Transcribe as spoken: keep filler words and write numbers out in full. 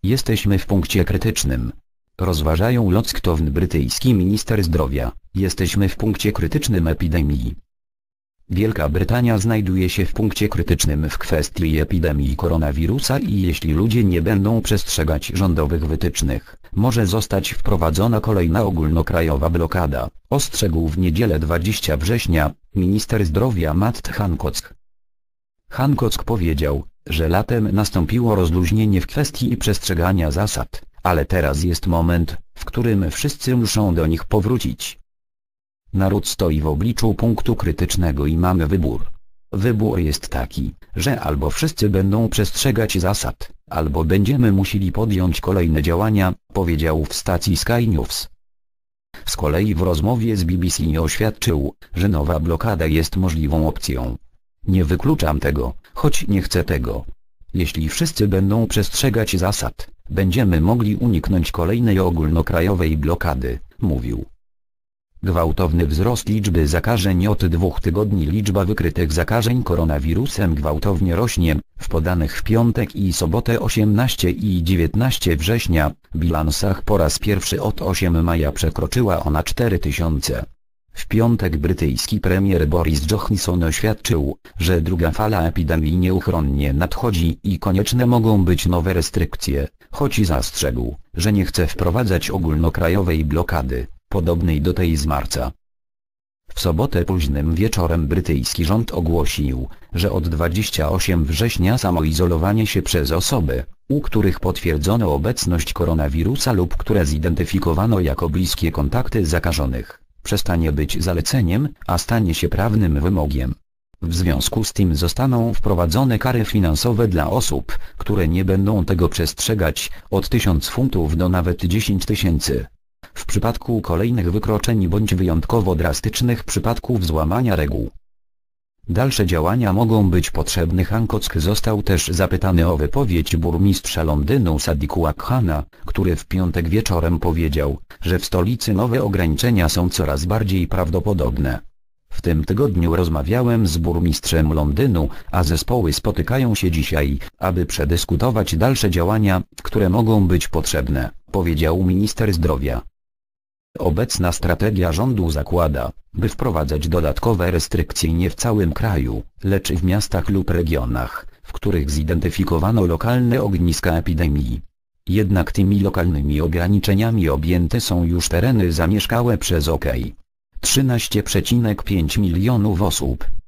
Jesteśmy w punkcie krytycznym. Rozważają Lockton, brytyjski minister zdrowia. Jesteśmy w punkcie krytycznym epidemii. Wielka Brytania znajduje się w punkcie krytycznym w kwestii epidemii koronawirusa i jeśli ludzie nie będą przestrzegać rządowych wytycznych, może zostać wprowadzona kolejna ogólnokrajowa blokada, ostrzegł w niedzielę dwudziestego września minister zdrowia Matt Hancock. Hancock powiedział, że latem nastąpiło rozluźnienie w kwestii przestrzegania zasad, ale teraz jest moment, w którym wszyscy muszą do nich powrócić. Naród stoi w obliczu punktu krytycznego i mamy wybór. Wybór jest taki, że albo wszyscy będą przestrzegać zasad, albo będziemy musieli podjąć kolejne działania, powiedział w stacji Sky News. Z kolei w rozmowie z B B C oświadczył, że nowa blokada jest możliwą opcją. Nie wykluczam tego, choć nie chcę tego. Jeśli wszyscy będą przestrzegać zasad, będziemy mogli uniknąć kolejnej ogólnokrajowej blokady, mówił. Gwałtowny wzrost liczby zakażeń. Od dwóch tygodni liczba wykrytych zakażeń koronawirusem gwałtownie rośnie. W podanych w piątek i sobotę osiemnastego i dziewiętnastego września bilansach po raz pierwszy od ósmego maja przekroczyła ona cztery tysiące. W piątek brytyjski premier Boris Johnson oświadczył, że druga fala epidemii nieuchronnie nadchodzi i konieczne mogą być nowe restrykcje, choć zastrzegł, że nie chce wprowadzać ogólnokrajowej blokady, podobnej do tej z marca. W sobotę późnym wieczorem brytyjski rząd ogłosił, że od dwudziestego ósmego września samoizolowanie się przez osoby, u których potwierdzono obecność koronawirusa lub które zidentyfikowano jako bliskie kontakty zakażonych, przestanie być zaleceniem, a stanie się prawnym wymogiem. W związku z tym zostaną wprowadzone kary finansowe dla osób, które nie będą tego przestrzegać, od tysiąca funtów do nawet dziesięciu tysięcy. W przypadku kolejnych wykroczeń bądź wyjątkowo drastycznych przypadków złamania reguł. Dalsze działania mogą być potrzebne. Hancock został też zapytany o wypowiedź burmistrza Londynu Sadiqa Khana, który w piątek wieczorem powiedział, że w stolicy nowe ograniczenia są coraz bardziej prawdopodobne. W tym tygodniu rozmawiałem z burmistrzem Londynu, a zespoły spotykają się dzisiaj, aby przedyskutować dalsze działania, które mogą być potrzebne, powiedział minister zdrowia. Obecna strategia rządu zakłada, by wprowadzać dodatkowe restrykcje nie w całym kraju, lecz w miastach lub regionach, w których zidentyfikowano lokalne ogniska epidemii. Jednak tymi lokalnymi ograniczeniami objęte są już tereny zamieszkałe przez ok. trzynaście przecinek pięć milionów osób.